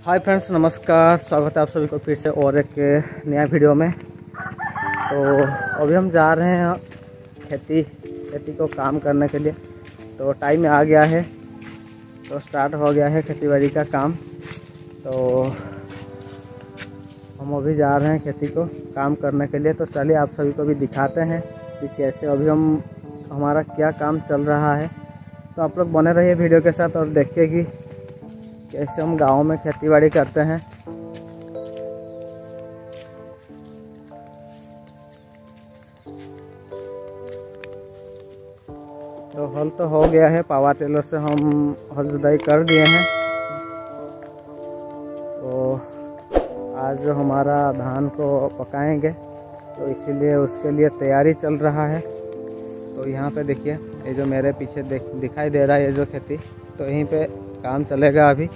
Hi friends, नमस्कार। स्वागत है आप सभी को फिर से और एक नया वीडियो में। तो अभी हम जा रहे हैं खेती को काम करने के लिए। तो टाइम आ गया है, तो स्टार्ट हो गया है खेती बाड़ी का काम। तो हम अभी जा रहे हैं खेती को काम करने के लिए। तो चलिए आप सभी को भी दिखाते हैं कि कैसे अभी हमारा क्या काम चल रहा है। तो आप लोग बने रहिए वीडियो के साथ और देखिए कि कैसे हम गांव में खेती बाड़ी करते हैं। तो हल तो हो गया है, पावर टेलर से हम हल जुताई कर दिए हैं। तो आज हमारा धान को पकाएंगे, तो इसीलिए उसके लिए तैयारी चल रहा है। तो यहाँ पे देखिए, ये जो मेरे पीछे दिखाई दे रहा है, ये जो खेती, तो यहीं पे काम चलेगा अभी।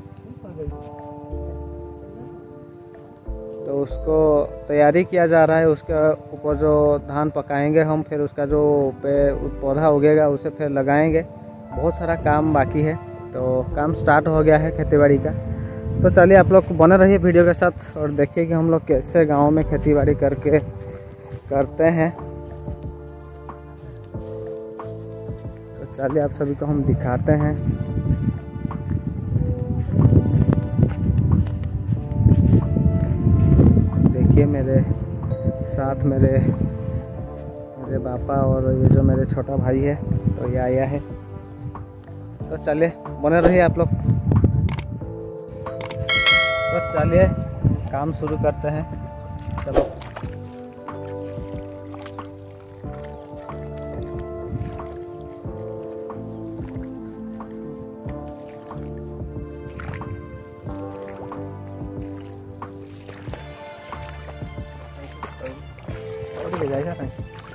तो उसको तैयारी किया जा रहा है। उसके ऊपर जो धान पकाएंगे हम, फिर उसका जो पौधा उगेगा उसे फिर लगाएंगे। बहुत सारा काम बाकी है, तो काम स्टार्ट हो गया है खेतीबाड़ी का। तो चलिए आप लोग बने रहिए वीडियो के साथ और देखिए कि हम लोग कैसे गांव में खेतीबाड़ी करते हैं। तो चलिए आप सभी को हम दिखाते हैं। देखिए मेरे साथ मेरे पापा और ये जो मेरे छोटा भाई है, तो ये आया है। तो चलिए बने रहिए आप लोग। तो चलिए काम शुरू करते हैं। चलो ले जाएगा नहीं।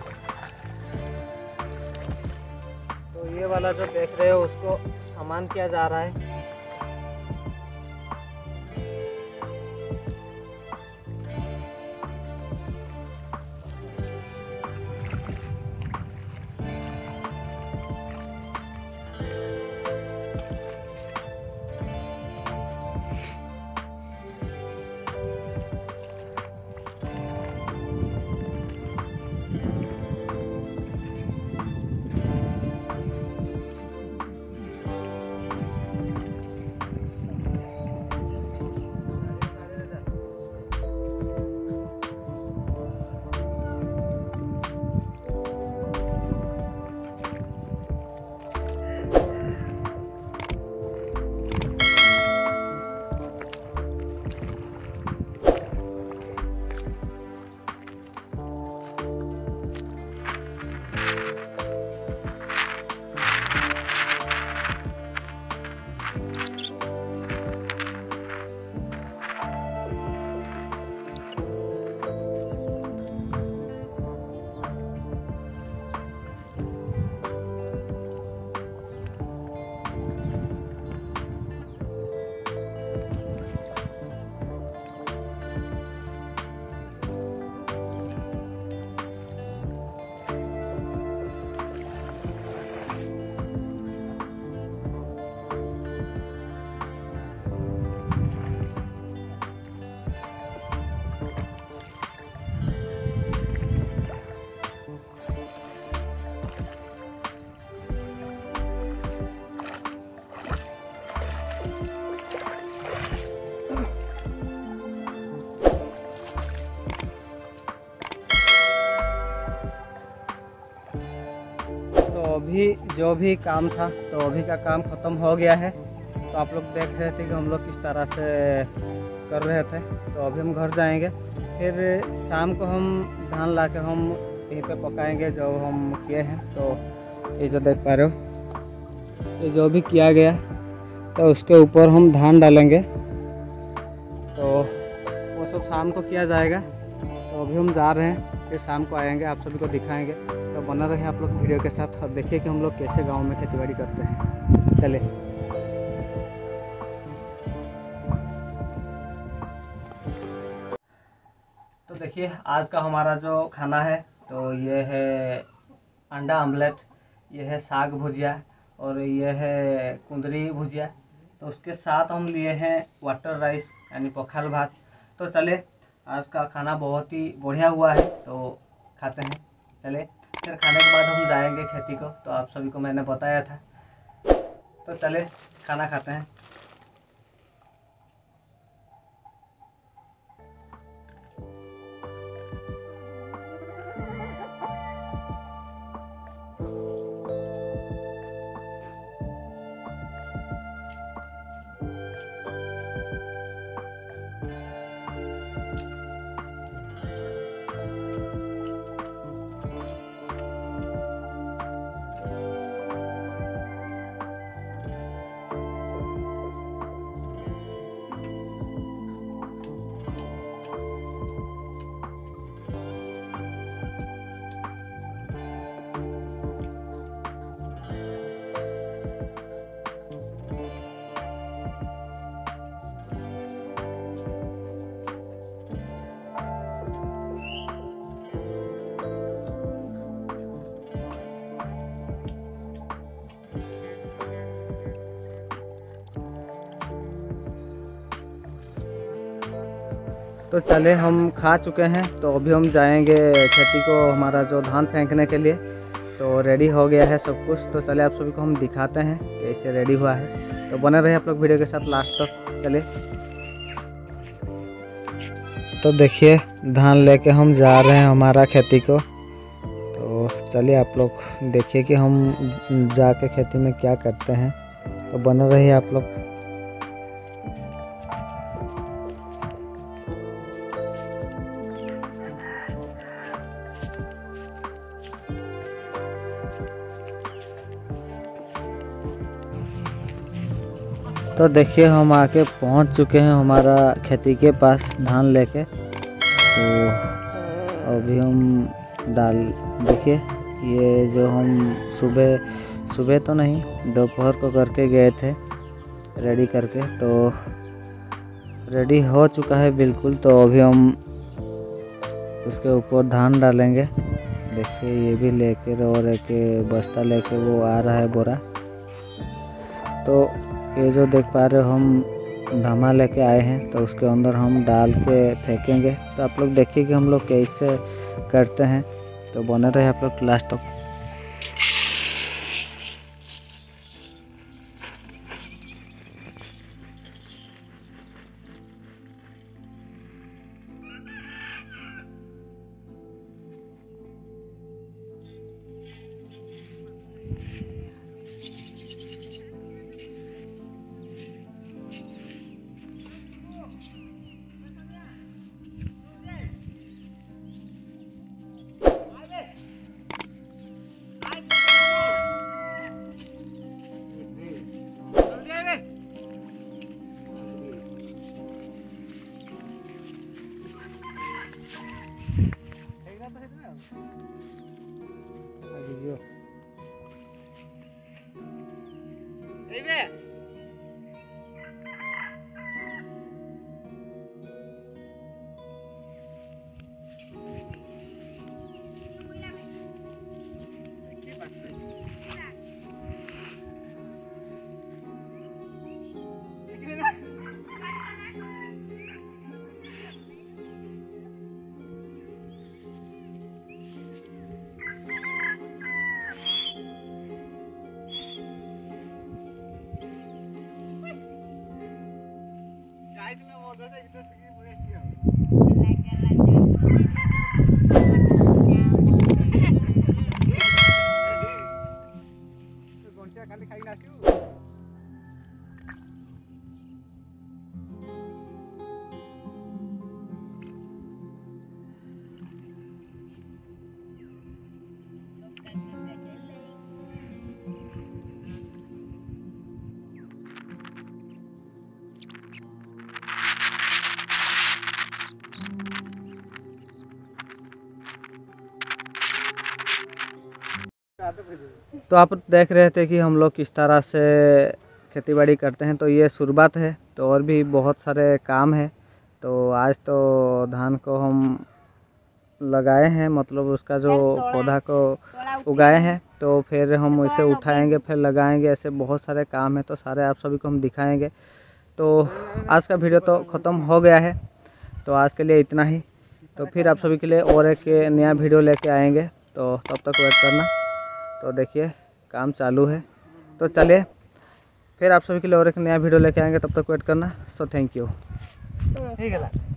तो ये वाला जो देख रहे हो, उसको सामान किया जा रहा है। तो अभी जो भी काम था, तो अभी का काम ख़त्म हो गया है। तो आप लोग देख रहे थे कि हम लोग किस तरह से कर रहे थे। तो अभी हम घर जाएंगे, फिर शाम को हम धान ला के हम यहीं पे पकाएंगे जो हम किए हैं। तो ये जो देख पा रहे हो, ये जो भी किया गया, तो उसके ऊपर हम धान डालेंगे। तो वो सब शाम को किया जाएगा। तो अभी हम जा रहे हैं, फिर शाम को आएंगे, आप सभी को दिखाएंगे। तो बना रहे आप लोग वीडियो के साथ और देखिए कि हम लोग कैसे गांव में खेतीबाड़ी करते हैं। चले। तो देखिए आज का हमारा जो खाना है, तो ये है अंडा आमलेट, ये है साग भुजिया और ये है कुंदरी भुजिया। तो उसके साथ हम लिए हैं वाटर राइस यानी पखाल भात। तो चले, आज का खाना बहुत ही बढ़िया हुआ है तो खाते हैं। चले, फिर खाने के बाद हम जाएंगे खेती को, तो आप सभी को मैंने बताया था। तो चले खाना खाते हैं। तो चले, हम खा चुके हैं, तो अभी हम जाएंगे खेती को, हमारा जो धान फेंकने के लिए। तो रेडी हो गया है सब कुछ। तो चले आप सभी को हम दिखाते हैं कैसे रेडी हुआ है। तो बने रहे आप लोग वीडियो के साथ लास्ट तक। चले, तो देखिए धान लेके हम जा रहे हैं हमारा खेती को। तो चलिए आप लोग देखिए कि हम जाके खेती में क्या करते हैं। तो बने रहिए आप लोग। तो देखिए हम आके पहुंच चुके हैं हमारा खेती के पास धान लेके। तो अभी हम देखिए ये जो हम सुबह तो नहीं, दोपहर को करके गए थे रेडी करके। तो रेडी हो चुका है बिल्कुल। तो अभी हम उसके ऊपर धान डालेंगे। देखिए ये भी लेकर, और एक बस्ता लेके वो आ रहा है बोरा। तो ये जो देख पा रहे हो हम धामा लेके आए हैं, तो उसके अंदर हम डाल के फेंकेंगे। तो आप लोग देखिए कि हम लोग कैसे करते हैं। तो बने रहे आप लोग लास्ट तक। तो आप देख रहे थे कि हम लोग किस तरह से खेती बाड़ी करते हैं। तो ये शुरुआत है, तो और भी बहुत सारे काम है। तो आज तो धान को हम लगाए हैं, मतलब उसका जो पौधा को उगाए हैं, तो फिर हम इसे उठाएंगे, फिर लगाएंगे। ऐसे बहुत सारे काम है, तो सारे आप सभी को हम दिखाएंगे। तो आज का वीडियो तो ख़त्म हो गया है, तो आज के लिए इतना ही। तो फिर आप सभी के लिए और एक नया वीडियो लेके आएंगे, तो तब तक वेट करना। तो देखिए काम चालू है, तो चलिए फिर आप सभी के लिए और एक नया वीडियो लेके आएंगे, तब तक वेट करना। So thank you. ठीक है।